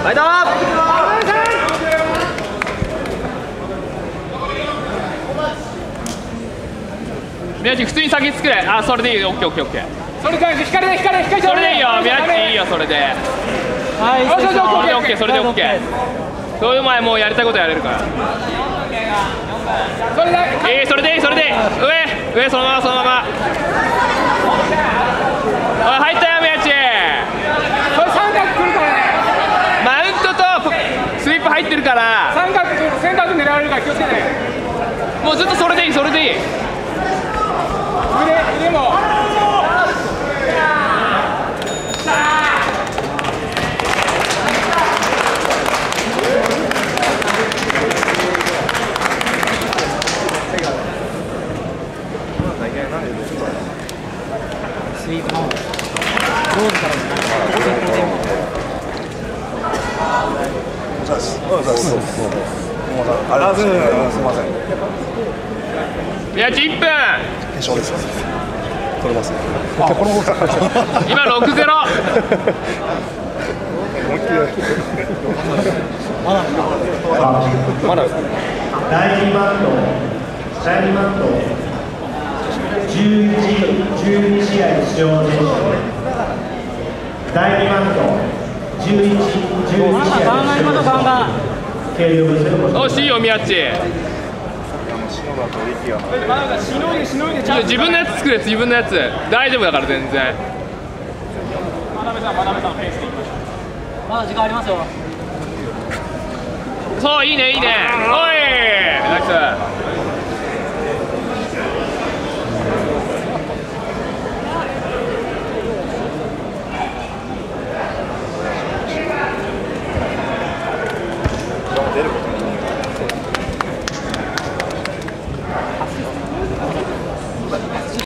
ファイト宮地普通に先作れ。あ、それでいいよ。オッケーオッケーオッケー。 それで光で光それでいいよ。宮地いいよそれで。 はい、 それでオッケーそれでオッケー。それでお前もうやりたいことやれるから。 それでそれでいいそれでいい。上そのままそのまま。おい入ったよ宮地。 これ三角来るからね。 マウントとスイープ入ってるから。 三角来る、三角狙われるから気をつけて。 もうずっとそれでいいそれでいい。 腕も。 スイープのローズからの高速の点もあ、すみません。 宮地1分。 決勝です。取れます。 今6-0。 まだ。 第2マット、第2マット、12試合出場の選手、第2マット、12試合出場の選手、計量すること。 惜しいよ宮地。自分のやつ作れ自分のやつ。大丈夫だから全然。 真鍋さんのペースでいきましょう。 まだ時間ありますよ。 そういいねいいね。おいナイス。 出ること